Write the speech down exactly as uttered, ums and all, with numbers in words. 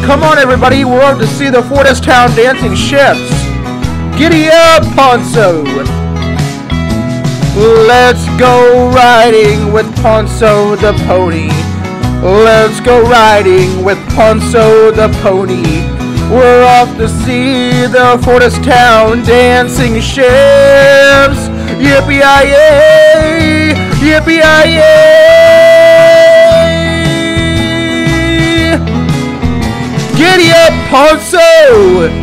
Come on, everybody, we're off to see the Fortress Town dancing ships. Giddy up, Ponso! Let's go riding with Ponso the pony. Let's go riding with Ponso the pony. We're off to see the Fortress Town dancing ships. Yippee-yi-yay! Yippee-yi-yay! Giddy up, Ponso!